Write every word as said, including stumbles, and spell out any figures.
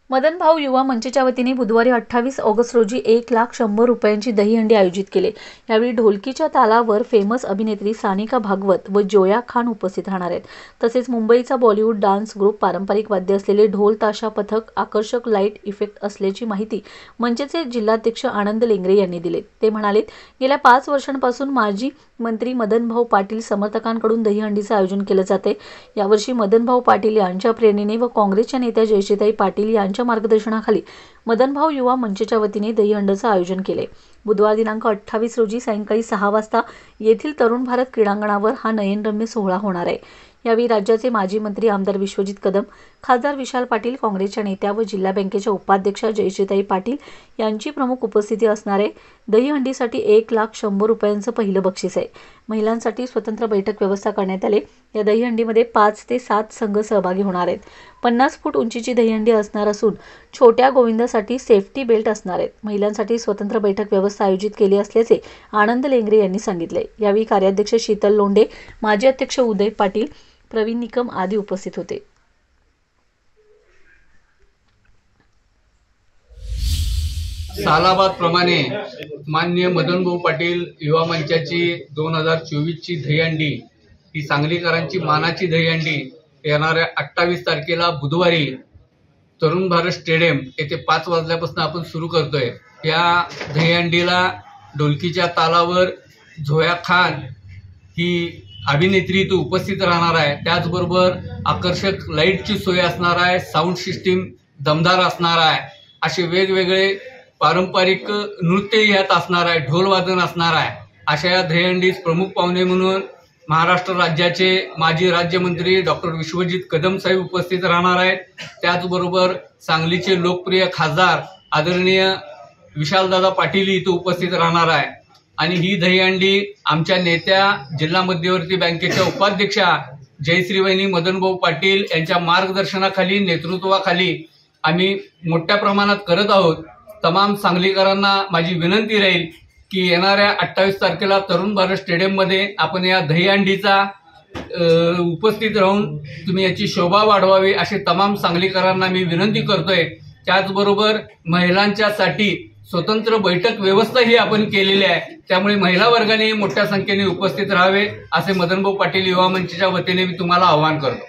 मदन भाऊ युवा मंचच्या वतीने बुधवारी अठ्ठावीस ऑगस्ट रोजी एक लाख शंभर रुपयांची दहीहंडी आयोजित केले। यावेळी ढोलकीच्या तालावर फेमस अभिनेत्री सानिका भागवत व जोया खान उपस्थित राहणार आहेत। तसेच मुंबईचा बॉलिवूड डान्स ग्रुप, पारंपरिक वाद्य असलेले ढोल ताशा पथक, आकर्षक लाईट इफेक्ट असल्याची माहिती मंचचे जिल्हाध्यक्ष आनंद लेंगरे यांनी दिली। ते म्हणाले, गेल्या पाच वर्षांपासून माजी मंत्री मदन भाऊ पाटील समर्थकांकडून दहीहंडीचे आयोजन केले जाते। यावर्षी मदन भाऊ पाटील यांच्या प्रेरणेने व काँग्रेसच्या नेत्या जयश्रीताई पाटील यांच्या मार्गदर्शनाखाली मदन भाऊ युवा मंचच्या वतीने दहीहंडीचे आयोजन केले। बुधवार दिनांक अठ्ठावीस रोजी सायंकाळी सहा वाजता येथील तरुण भारत क्रीडांगणावर हा नयनरम्य सोहळा होणार आहे। यावेळी राज्याचे माजी मंत्री आमदार विश्वजित कदम, खासदार विशाल पाटील, काँग्रेसच्या नेत्या व जिल्हा बँकेच्या उपाध्यक्षा जयश्रीताई पाटील यांची प्रमुख उपस्थिती असणार आहे। दहीहंडीसाठी एक लाख शंभर रुपयांचं पहिलं बक्षीस आहे। महिलांसाठी स्वतंत्र बैठक व्यवस्था करण्यात आली। या दहीहंडीमध्ये पाच ते सात संघ सहभागी होणार आहेत। पन्नास फूट उंचीची दहीहंडी असणार असून छोट्या गोविंदासाठी सेफ्टी बेल्ट असणार आहेत। महिलांसाठी स्वतंत्र बैठक व्यवस्था आयोजित केली असल्याचे आनंद लेंगरे यांनी सांगितले। यावेळी कार्याध्यक्ष शीतल लोंढे, माजी अध्यक्ष उदय पाटील, प्रवीण निकम आदी उपस्थित होते। सालाबाद प्रमाणे माननीय मदन भाऊ पाटील युवा मंचाची दोन हजार चोवीस ची दहीहंडी ही सांगलीकरांची मानाची दहीहंडी येणाऱ्या अठ्ठावीस तारखेला बुधवारी तरुण भारत स्टेडियम येथे पाच वाजल्यापासून आपण सुरू करतोय। या दहीहंडीला ढोलकीच्या तालावर जोया खान ही अभिनेत्री इथे उपस्थित राहणार आहे। त्याचबरोबर आकर्षक लाईटची सोय असणार आहे, साऊंड सिस्टीम दमदार असणार आहे, असे वेगवेगळे पारंपरिक नृत्य यात असणार आहे, ढोल वादन असणार आहे। अशा या दहीहंडीस प्रमुख पाहुणे म्हणून महाराष्ट्र राज्याचे माजी राज्यमंत्री डॉक्टर विश्वजित कदम साहेब उपस्थित राहणार आहेत। त्याचबरोबर सांगलीचे लोकप्रिय खासदार आदरणीय विशालदादा पाटील इथे उपस्थित राहणार आहे। आणि ही दहीहंडी आमच्या नेत्या, जिल्हा मध्यवर्ती बँकेच्या उपाध्यक्षा जयश्रीवहिनी मदन भाऊ पाटील यांच्या मार्गदर्शनाखाली, नेतृत्वाखाली आम्ही मोठ्या प्रमाणात करत आहोत। तमाम सांगलीकरांना माझी विनंती राहील की येणाऱ्या अठ्ठावीस तारखेला तरुण भारत स्टेडियममध्ये आपण या दहीहंडीचा उपस्थित राहून तुम्ही याची शोभा वाढवावी असे तमाम सांगलीकरांना मी विनंती करतोय। त्याचबरोबर महिलांच्यासाठी स्वतंत्र बैठक व्यवस्था ही आपण केलेली आहे, त्यामुळे महिला वर्गाने मोठ्या संख्येने उपस्थित राहावे असे मदन भाऊ पाटील युवा मंचच्या वतीने मी तुम्हाला आवाहन करतो।